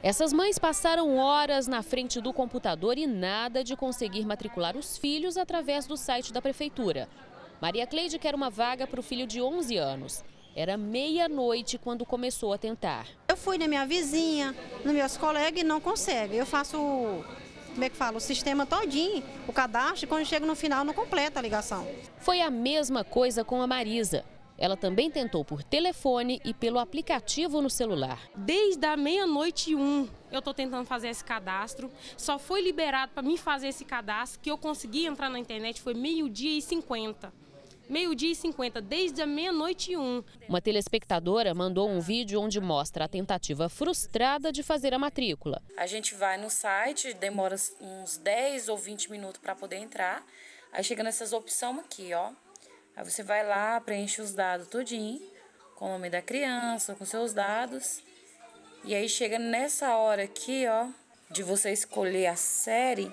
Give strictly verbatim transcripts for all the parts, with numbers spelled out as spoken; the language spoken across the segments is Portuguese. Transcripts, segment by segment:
Essas mães passaram horas na frente do computador e nada de conseguir matricular os filhos através do site da prefeitura. Maria Cleide quer uma vaga para o filho de onze anos. Era meia-noite quando começou a tentar. Eu fui na minha vizinha, nos meus colegas e não consegue. Eu faço, como é que fala, o sistema todinho, o cadastro, e quando chega no final não completa a ligação. Foi a mesma coisa com a Marisa. Ela também tentou por telefone e pelo aplicativo no celular. Desde a meia-noite e um, eu estou tentando fazer esse cadastro. Só foi liberado para mim fazer esse cadastro, que eu consegui entrar na internet, foi meio-dia e cinquenta. Meio-dia e cinquenta, desde a meia-noite e um. Uma telespectadora mandou um vídeo onde mostra a tentativa frustrada de fazer a matrícula. A gente vai no site, demora uns dez ou vinte minutos para poder entrar. Aí chega nessas opções aqui, ó. Aí você vai lá, preenche os dados tudinho, com o nome da criança, com seus dados. E aí chega nessa hora aqui, ó, de você escolher a série,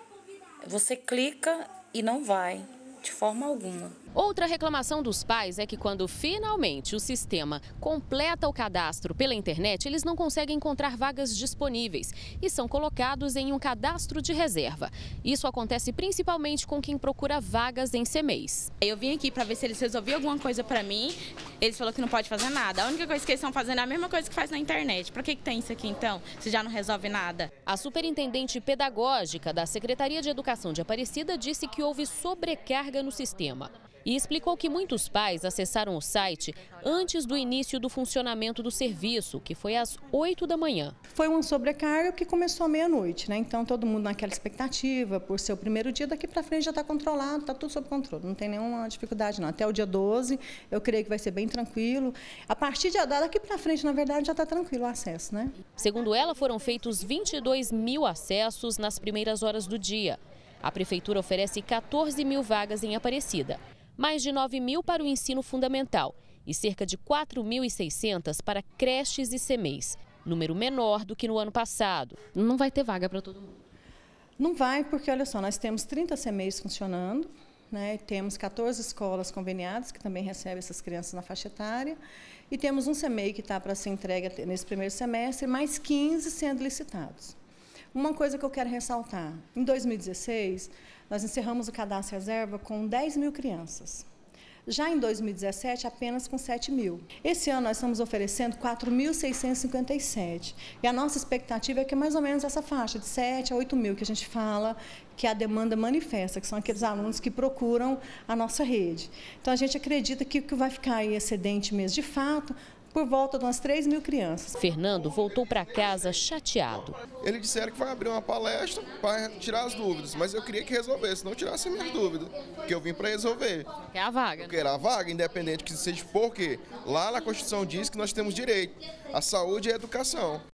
você clica e não vai, de forma alguma. Outra reclamação dos pais é que quando finalmente o sistema completa o cadastro pela internet, eles não conseguem encontrar vagas disponíveis e são colocados em um cadastro de reserva. Isso acontece principalmente com quem procura vagas em C M E I S. Eu vim aqui para ver se eles resolviam alguma coisa para mim. Eles falaram que não pode fazer nada. A única coisa que eles estão fazendo é a mesma coisa que faz na internet. Para que que tem isso aqui então, se já não resolve nada? A superintendente pedagógica da Secretaria de Educação de Aparecida disse que houve sobrecarga no sistema. E explicou que muitos pais acessaram o site antes do início do funcionamento do serviço, que foi às oito da manhã. Foi uma sobrecarga que começou à meia-noite, né? Então todo mundo naquela expectativa, por ser o primeiro dia, daqui para frente já está controlado, está tudo sob controle, não tem nenhuma dificuldade não. Até o dia doze, eu creio que vai ser bem tranquilo. A partir de daqui para frente, na verdade, já está tranquilo o acesso, né? Segundo ela, foram feitos vinte e dois mil acessos nas primeiras horas do dia. A prefeitura oferece quatorze mil vagas em Aparecida. Mais de nove mil para o ensino fundamental e cerca de quatro mil e seiscentas para creches e C M E I S, número menor do que no ano passado. Não vai ter vaga para todo mundo? Não vai, porque, olha só, nós temos trinta C M E I S funcionando, né? Temos quatorze escolas conveniadas, que também recebem essas crianças na faixa etária, e temos um C M E I que está para ser entregue nesse primeiro semestre, mais quinze sendo licitados. Uma coisa que eu quero ressaltar, em dois mil e dezesseis, nós encerramos o cadastro reserva com dez mil crianças. Já em dois mil e dezessete, apenas com sete mil. Esse ano nós estamos oferecendo quatro mil seiscentos e cinquenta e sete. E a nossa expectativa é que é mais ou menos essa faixa, de sete a oito mil, que a gente fala que é a demanda manifesta, que são aqueles alunos que procuram a nossa rede. Então a gente acredita que o que vai ficar aí excedente mesmo, de fato, por volta de umas três mil crianças. Fernando voltou para casa chateado. Eles disseram que vai abrir uma palestra para tirar as dúvidas, mas eu queria que resolvesse, não tirasse minhas dúvidas, porque eu vim para resolver. Quer a vaga? Eu quero a vaga, independente que seja, porque lá na Constituição diz que nós temos direito à saúde e à educação.